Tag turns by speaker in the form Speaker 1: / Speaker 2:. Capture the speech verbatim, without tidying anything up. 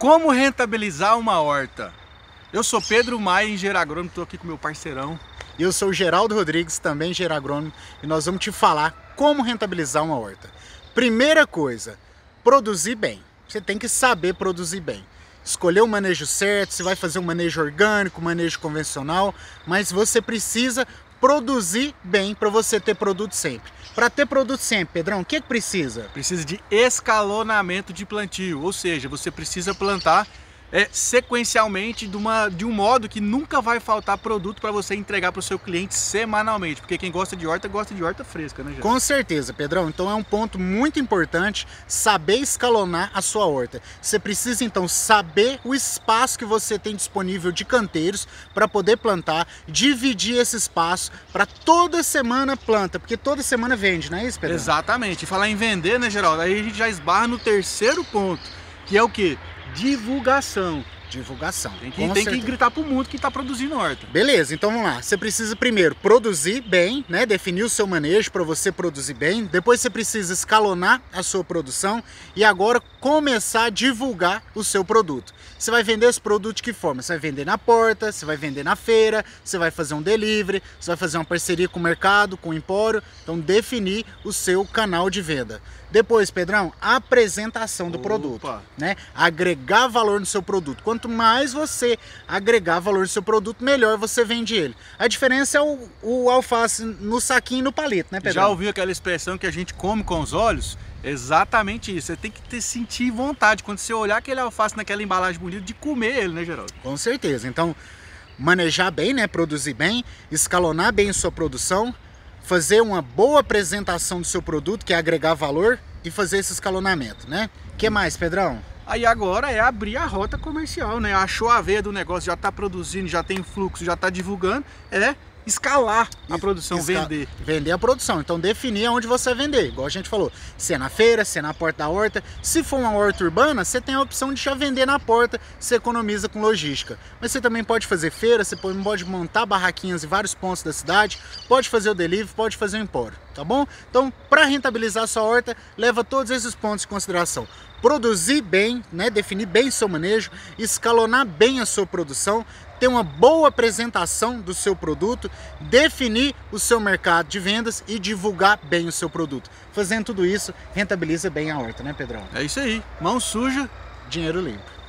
Speaker 1: Como rentabilizar uma horta? Eu sou Pedro Maia, engenheiro agrônomo, estou aqui com meu parceirão.
Speaker 2: E eu sou o Geraldo Rodrigues, também engenheiro agrônomo, e nós vamos te falar como rentabilizar uma horta. Primeira coisa, produzir bem. Você tem que saber produzir bem. Escolher o manejo certo, você vai fazer um manejo orgânico, manejo convencional, mas você precisa produzir bem para você ter produto sempre. Para ter produto sempre, Pedrão, o que, que precisa?
Speaker 1: Precisa de escalonamento de plantio, ou seja, você precisa plantar é, sequencialmente de, uma, de um modo que nunca vai faltar produto para você entregar para o seu cliente semanalmente, porque quem gosta de horta, gosta de horta fresca, né, gente?
Speaker 2: Com certeza, Pedrão. Então é um ponto muito importante saber escalonar a sua horta. Você precisa então saber o espaço que você tem disponível de canteiros para poder plantar, dividir esse espaço para toda semana planta, porque toda semana vende, não é isso, Pedrão?
Speaker 1: Exatamente. E falar em vender, né, Geraldo? Aí a gente já esbarra no terceiro ponto, que é o quê? Divulgação.
Speaker 2: Divulgação.
Speaker 1: Tem que, tem que gritar pro mundo que está produzindo horta.
Speaker 2: Beleza, então vamos lá. Você precisa primeiro produzir bem, né? Definir o seu manejo para você produzir bem. Depois você precisa escalonar a sua produção e agora começar a divulgar o seu produto. Você vai vender esse produto de que forma? Você vai vender na porta, você vai vender na feira, você vai fazer um delivery, você vai fazer uma parceria com o mercado, com o empório. Então definir o seu canal de venda. Depois, Pedrão, a apresentação do
Speaker 1: Opa.
Speaker 2: produto, né? Agregar valor no seu produto. Quanto mais você agregar valor no seu produto, melhor você vende ele. A diferença é o, o alface no saquinho e no palito, né, Pedrão?
Speaker 1: Já ouviu aquela expressão que a gente come com os olhos? Exatamente isso. Você tem que ter, sentir vontade, quando você olhar aquele alface naquela embalagem bonita, de comer ele, né, Geraldo?
Speaker 2: Com certeza. Então, manejar bem, né? Produzir bem, escalonar bem a sua produção, fazer uma boa apresentação do seu produto, que é agregar valor, e fazer esse escalonamento, né? O que mais, Pedrão?
Speaker 1: Aí agora é abrir a rota comercial, né? Achou a veia do negócio, já está produzindo, já tem fluxo, já está divulgando, é escalar a produção,
Speaker 2: Esca...
Speaker 1: vender.
Speaker 2: Vender a produção, então definir aonde você vai vender, igual a gente falou, se é na feira, se é na porta da horta. Se for uma horta urbana, você tem a opção de já vender na porta, você economiza com logística. Mas você também pode fazer feira, você pode montar barraquinhas em vários pontos da cidade, pode fazer o delivery, pode fazer o empório, tá bom? Então, para rentabilizar a sua horta, leva todos esses pontos em consideração. Produzir bem, né, definir bem seu manejo, escalonar bem a sua produção, ter uma boa apresentação do seu produto, definir o seu mercado de vendas e divulgar bem o seu produto. Fazendo tudo isso, rentabiliza bem a horta, né, Pedrão?
Speaker 1: É isso aí. Mão suja,
Speaker 2: dinheiro limpo.